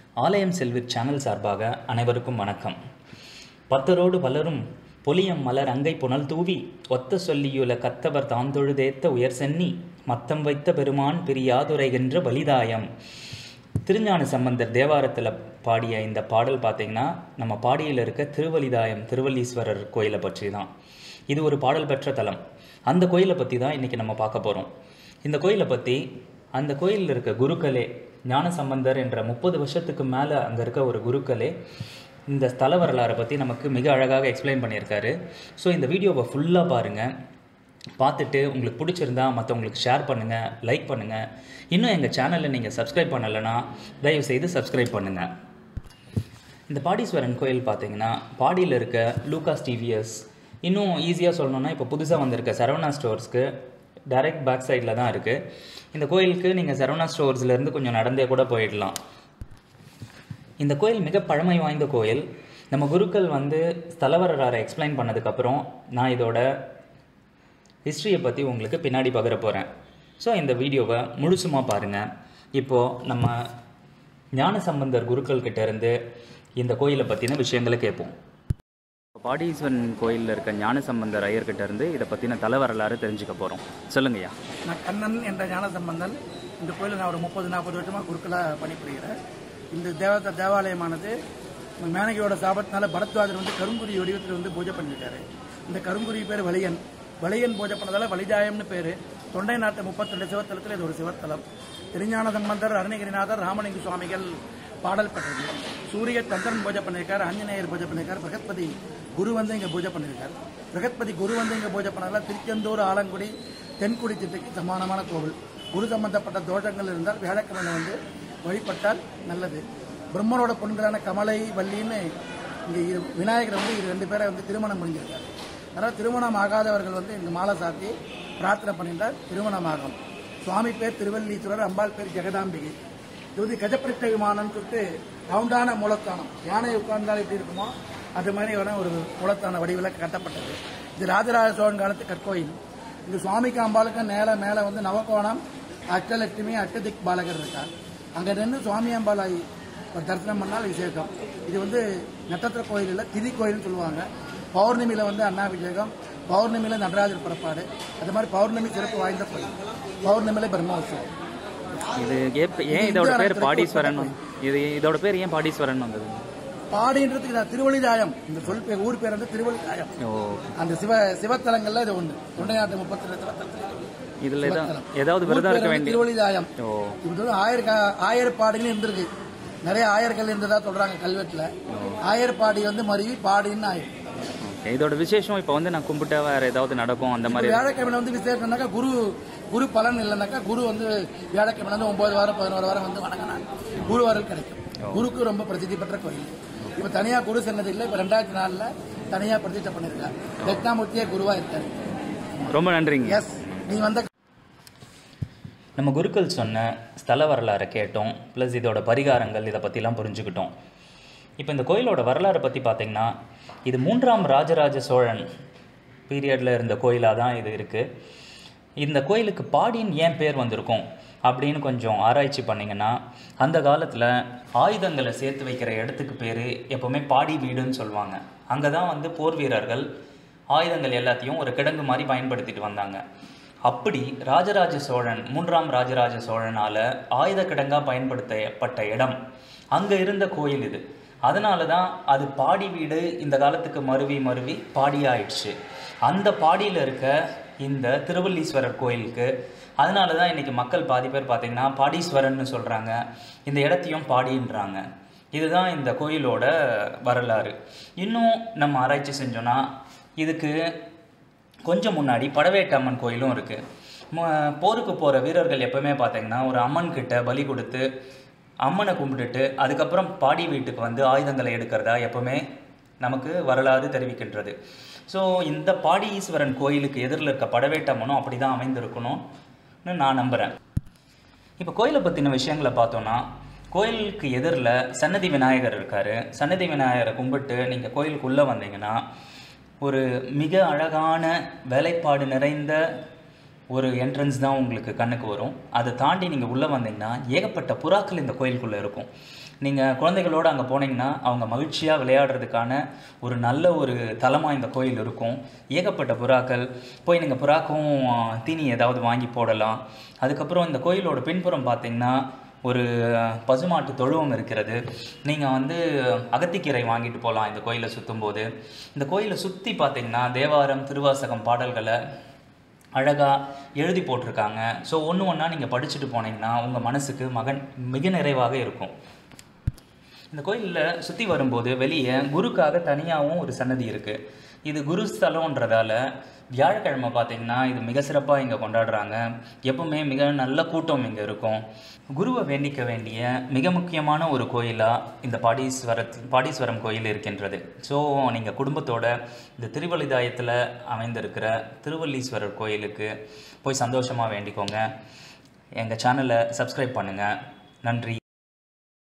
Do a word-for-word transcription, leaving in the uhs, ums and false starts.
ஆலயம் செல்வி சேனல் சார்பாக அனைவருக்கும் வணக்கம். பத்தரோடு வளரும் பொலியம் மலர் அங்கை புனல் தூவி ஒத்த சொல்லியுல கத்தவர் தாந்தொழுதேத்த உயர் சென்னி மத்தம் வைத்த பெருமான் பிரியாதுரைகின்ற பலிதாயம். திருஞான சம்பந்தர் தேவாரத்தில் பாடிய இந்த பாடல் பார்த்திங்கன்னா நம்ம பாடியில் இருக்க திருவலிதாயம் திருவல்லீஸ்வரர் கோயிலை பற்றி தான். இது ஒரு பாடல் பெற்ற தலம். அந்த கோயிலை பற்றி தான் இன்றைக்கி நம்ம பார்க்க போகிறோம். இந்த கோயிலை பற்றி அந்த கோயிலில் இருக்க குருக்களே, ஞான சம்பந்தர் என்ற முப்பது வருஷத்துக்கு மேலே அங்கே இருக்க ஒரு குருக்களே இந்த ஸ்தல வரலாறை பற்றி நமக்கு மிக அழகாக எக்ஸ்பிளைன் பண்ணியிருக்காரு. ஸோ இந்த வீடியோவை ஃபுல்லாக பாருங்கள். பார்த்துட்டு உங்களுக்கு பிடிச்சிருந்தா மற்றவங்களுக்கு ஷேர் பண்ணுங்கள், லைக் பண்ணுங்கள். இன்னும் எங்கள் சேனலில் நீங்கள் சப்ஸ்கிரைப் பண்ணலைன்னா தயவுசெய்து சப்ஸ்கிரைப் பண்ணுங்கள். இந்த பாடீஸ்வரன் கோயில் பார்த்தீங்கன்னா பாடியில் இருக்க லூகாஸ் டிவிஎஸ், இன்னும் ஈஸியாக சொல்லணுன்னா இப்போ புதுசாக வந்திருக்க சரவணா ஸ்டோர்ஸ்க்கு டைரக்ட் பேக் சைடில் தான் இருக்குது. இந்த கோயிலுக்கு நீங்கள் சரவணா ஸ்டோர்ஸ்லேருந்து கொஞ்சம் நடந்தே கூட போயிடலாம். இந்த கோயில் மிக பழமை வாய்ந்த கோயில். நம்ம குருக்கள் வந்து ஸ்தல வரலாறை எக்ஸ்பிளைன் பண்ணதுக்கப்புறம் நான் இதோட ஹிஸ்ட்ரியை பற்றி உங்களுக்கு பின்னாடி பகிர போகிறேன். ஸோ இந்த வீடியோவை முழுசுமாக பாருங்கள். இப்போது நம்ம ஞான சம்பந்தர் குருக்கள்கிட்ட இருந்து இந்த கோயிலை பற்றின விஷயங்களை கேட்போம். பாடீஸ்வரன் கோயிலில் இருக்க ஞான சம்பந்தர் ஐயர்கிட்ட இருந்து இதை பற்றின தல வரலாறு தெரிஞ்சுக்க போகிறோம். சொல்லுங்கய்யா. நான் கண்ணன் என்ற ஞான சம்பந்தன். இந்த கோயிலில் நான் ஒரு முப்பது நாற்பது வருஷமாக குருக்களாக பணிபுரிகிறேன். இந்த தேவத தேவாலயமானது மேனகியோட சாபத்தினால பரத்வாஜர் வந்து கருங்குரி வடிவத்தில் வந்து பூஜை பண்ணியிருக்காரு. இந்த கருங்குரி பேர் வலியன். வலியன் பூஜை பண்ணதால வலிதாயம்னு பேர். தொண்டை நாட்டு முப்பத்தி ரெண்டு சிவத்தலத்தில் இது ஒரு சிவத்தலம். திருஞான சம்பந்தர், அருணகிரிநாதர், ராமலிங்க சுவாமிகள் பாடல் பெற்றது. சூரிய சந்திரன் பூஜை பண்ணியிருக்காரு, ஆஞ்சநேயர் பூஜை பண்ணியிருக்காரு, பிரகத்பதி குரு வந்து இங்கே பூஜை பண்ணியிருக்காரு. பிரகத்பதி குரு வந்து இங்கே பூஜை பண்ணதால திருச்செந்தூர், ஆலங்குடி, தென்குடி திட்டுக்கு சமானமான கோவில். குரு சம்பந்தப்பட்ட தோஷங்கள் இருந்தால் வியாழக்கிழமை வந்து வழிபட்டால் நல்லது. பிரம்மனோட பொண்களான கமலை, வள்ளின்னு இங்கே விநாயகர் வந்து இது ரெண்டு பேரை வந்து திருமணம் முடிஞ்சிருக்காரு. அதனால் திருமணம் ஆகாதவர்கள் வந்து இங்கே மாலை சாத்தி பிரார்த்தனை பண்ணிட்டால் திருமணம் ஆகும். சுவாமி பேர் திருவல்லீஸ்வரர், அம்பாள் பேர் ஜெகதாம்பிகை. இது வந்து கஜப்பிரட்ட விமானம்னு சொல்லிட்டு ரவுண்டான மூலத்தானம், யானை உட்கார்ந்தால் எப்படி இருக்குமோ அது மாதிரி வேணா ஒரு மூலத்தான வடிவில் கட்டப்பட்டது. இது ராஜராஜ சோழன் காலத்து கற்கோயில். இந்த சுவாமிக்கு அம்பாளுக்கு நேர மேலே வந்து நவகோணம், அஷ்டலட்சுமி, அஷ்டதிக் பாலகர் இருக்கார். அங்கே நின்று சுவாமி அம்பாளை தரிசனம் பண்ணால் விசேஷம். இது வந்து நட்சத்திர கோயில் இல்லை, திதி கோயில்னு சொல்லுவாங்க. பௌர்ணமியில் வந்து அன்னாபிஷேகம், பௌர்ணமியில் நடராஜர் புறப்பாடு. அது மாதிரி பௌர்ணமி சிறப்பு வாய்ந்த கோயில். பௌர்ணமியில் பிரம்மோற்சவம். இது ஏன் இதோட பேர் பாடீஸ்வரன்? இது இதோட பேர் ஏன் பாடீஸ்வரன் வந்தது? பாடின்றதுக்கு திருவலிதாயம், இந்த சொல் பேர், ஊர் பேர் வந்து திருவலிதாயம். அந்த சிவ சிவத்தலங்கள்ல இது ஒண்ணு. தொண்டைநாட்டு முப்பத்தி ரெண்டு சிவத்தலங்கள் இதுல ஏதாவது விரதம் இருக்க வேண்டிய திருவலிதாயம். இது ஆயிர ஆயிரப்பாடிகள் இருந்திருக்கு. நிறைய ஆயர்கள் இருந்ததா சொல்றாங்க கல்வெட்டுல. ஆயர்பாடி வந்து மருவி பாடின்னு ஆயிரம். இதோட விசேஷம் இப்ப வந்து நான் கும்பிட்டா வேற ஏதாவது நடக்கும் அந்த மாதிரி? வியாழக்கிழமை வந்து விசேஷம்னாக்கா குரு குரு பலன் இல்லைனாக்கா குரு வந்து வியாழக்கிழமை வந்து ஒன்பது வாரம் பதினோரு வாரம் வந்து வணங்கினாங்க குருவாரம் கிடைக்கும். குருக்கு ரொம்ப பிரசித்தி பெற்ற கோயில். இப்ப தனியா குரு சொன்னது இல்லை. இப்ப ரெண்டாயிரத்தி நாலுல தனியா பிரதிஷ்டை பண்ணிருக்காரு. தட்சிணாமூர்த்தியே குருவா இருக்காரு. ரொம்ப நன்றிங்க. எஸ், நீ வந்த நம்ம குருக்கள் சொன்ன ஸ்தல வரலாறை கேட்டோம். ப்ளஸ் இதோட பரிகாரங்கள் இதை பற்றிலாம் புரிஞ்சுக்கிட்டோம். இப்போ இந்த கோயிலோட வரலாறை பற்றி பார்த்திங்கன்னா இது மூன்றாம் ராஜராஜ சோழன் பீரியடில் இருந்த கோயிலாக தான் இது இருக்குது. இந்த கோயிலுக்கு பாடின்னு ஏன் பேர் வந்திருக்கும் அப்படின்னு கொஞ்சம் ஆராய்ச்சி பண்ணிங்கன்னா, அந்த காலத்தில் ஆயுதங்களை சேர்த்து வைக்கிற இடத்துக்கு பேர் எப்போவுமே பாடி வீடுன்னு சொல்லுவாங்க. அங்கே தான் வந்து போர் வீரர்கள் ஆயுதங்கள் எல்லாத்தையும் ஒரு கிடங்கு மாதிரி பயன்படுத்திட்டு வந்தாங்க. அப்படி ராஜராஜ சோழன், மூன்றாம் ராஜராஜ சோழனால் ஆயுத கிடங்காக பயன்படுத்தப்பட்ட இடம் அங்கே இருந்த கோயில் இது. அதனால தான் அது பாடி வீடு இந்த காலத்துக்கு மருவி மருவி பாடி ஆயிடுச்சு. அந்த பாடியில் இருக்க இந்த திருவல்லீஸ்வரர் கோயிலுக்கு அதனால தான் இன்றைக்கி மக்கள் பாதி பேர் பார்த்திங்கன்னா பாடீஸ்வரன்னு சொல்கிறாங்க, இந்த இடத்தையும் பாடின்றாங்க. இதுதான் இந்த கோயிலோட வரலாறு. இன்னும் நம்ம ஆராய்ச்சி செஞ்சோன்னா இதுக்கு கொஞ்சம் முன்னாடி படவேட்டம்மன் கோயிலும் இருக்குது. போருக்கு போகிற வீரர்கள் எப்போவுமே பார்த்திங்கன்னா ஒரு அம்மன் கிட்ட பலி கொடுத்து அம்மனை கும்பிட்டுட்டு அதுக்கப்புறம் பாடி வீட்டுக்கு வந்து ஆயுதங்களை எடுக்கிறதா எப்போவுமே நமக்கு வரலாறு தெரிவிக்கின்றது. ஸோ இந்த பாடீஸ்வரன் கோயிலுக்கு எதிரில் இருக்க படவேட்டம்மனும் அப்படி தான் அமைந்திருக்கணும்னு நான் நம்புகிறேன். இப்போ கோயிலை பற்றின விஷயங்களை பார்த்தோன்னா, கோயிலுக்கு எதிரில் சன்னதி விநாயகர் இருக்கார். சன்னதி விநாயகரை கும்பிட்டு நீங்கள் கோயிலுக்குள்ளே வந்தீங்கன்னா ஒரு மிக அழகான வேலைப்பாடு நிறைந்த ஒரு என்ட்ரன்ஸ் தான் உங்களுக்கு கண்ணுக்கு வரும். அதை தாண்டி நீங்கள் உள்ளே வந்தீங்கன்னா ஏகப்பட்ட புறாக்கள் இந்த கோயிலுக்குள்ளே இருக்கும். நீங்கள் குழந்தைகளோடு அங்கே போனீங்கன்னா அவங்க மகிழ்ச்சியாக விளையாடுறதுக்கான ஒரு நல்ல ஒரு தலமாக இந்த கோயில் இருக்கும். ஏகப்பட்ட புறாக்கள், போய் நீங்கள் புறாக்கும் தீனி ஏதாவது வாங்கி போடலாம். அதுக்கப்புறம் இந்த கோயிலோட பின்புறம் பார்த்திங்கன்னா ஒரு பசுமாட்டு தொழுவம் இருக்கிறது. நீங்கள் வந்து அகத்திக்கீரை வாங்கிட்டு போகலாம் இந்த கோயிலை சுற்றும்போது. இந்த கோயிலை சுற்றி பார்த்திங்கன்னா தேவாரம் திருவாசகம் பாடல்களை அழகாக எழுதி போட்டிருக்காங்க. ஸோ ஒன்று ஒன்றா நீங்கள் படிச்சுட்டு போனீங்கன்னா உங்கள் மனசுக்கு மகன் மிக நிறைவாக இருக்கும். இந்த கோயிலில் சுற்றி வரும்போது வெளியே குருக்காக தனியாகவும் ஒரு சன்னதி இருக்குது. இது குருஸ்தலம்ன்றதால வியாழக்கிழமை பார்த்திங்கன்னா இது மிக சிறப்பாக இங்கே கொண்டாடுறாங்க. எப்பவுமே மிக நல்ல கூட்டம் இங்கே இருக்கும். குருவை வேண்டிக்க வேண்டிய மிக முக்கியமான ஒரு கோயிலாக இந்த பாடீஸ்வர பாடீஸ்வரம் கோயில் இருக்கின்றது. ஸோ நீங்கள் குடும்பத்தோட இந்த திருவலிதாயத்தில் அமைந்திருக்கிற திருவல்லீஸ்வரர் கோயிலுக்கு போய் சந்தோஷமாக வேண்டிக்கோங்க. எங்கள் சேனலை சப்ஸ்கிரைப் பண்ணுங்கள். நன்றி.